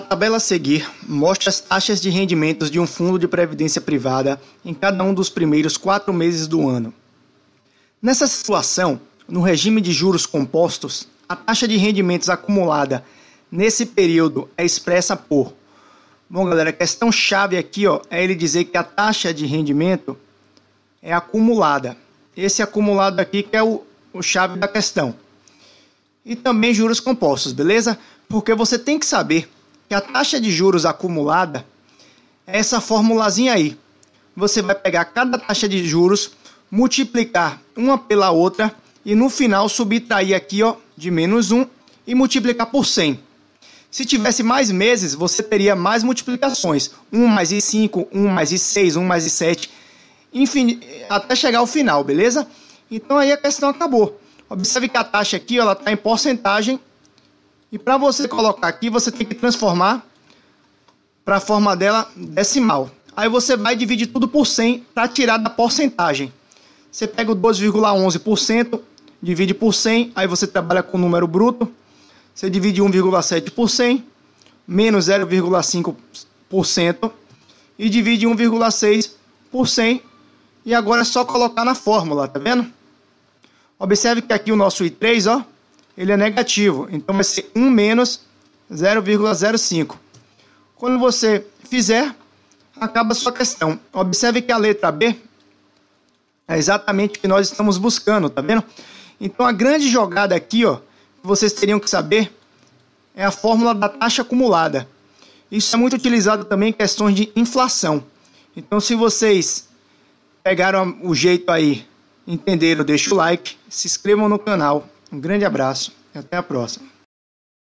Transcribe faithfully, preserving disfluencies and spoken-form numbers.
tabela a seguir mostra as taxas de rendimentos de um fundo de previdência privada em cada um dos primeiros quatro meses do ano. Nessa situação, no regime de juros compostos, a taxa de rendimentos acumulada nesse período é expressa por... Bom, galera, a questão chave aqui ó, é ele dizer que a taxa de rendimento é acumulada. Esse acumulado aqui que é o, o chave da questão. E também juros compostos, beleza? Porque você tem que saber que a taxa de juros acumulada é essa formulazinha aí. Você vai pegar cada taxa de juros, multiplicar uma pela outra e no final subtrair aqui ó, de menos um e multiplicar por cem. Se tivesse mais meses, você teria mais multiplicações. um mais i cinco, um mais i seis, um mais i sete, enfim, até chegar ao final, beleza? Então aí a questão acabou. Observe que a taxa aqui ela está em porcentagem. E para você colocar aqui, você tem que transformar para a forma dela decimal. Aí você vai dividir tudo por cem para tirar da porcentagem. Você pega o doze vírgula onze por cento, divide por cem, aí você trabalha com o número bruto. Você divide um vírgula sete por cem, menos zero vírgula cinco por cento e divide um vírgula seis por cem. E agora é só colocar na fórmula, tá vendo? Observe que aqui o nosso i três, ó, ele é negativo, então vai ser um menos zero vírgula zero cinco. Quando você fizer, acaba a sua questão. Observe que a letra B é exatamente o que nós estamos buscando, tá vendo? Então a grande jogada aqui, ó, que vocês teriam que saber é a fórmula da taxa acumulada. Isso é muito utilizado também em questões de inflação. Então se vocês pegaram o jeito aí, entenderam, deixa o like, se inscrevam no canal. Um grande abraço e até a próxima.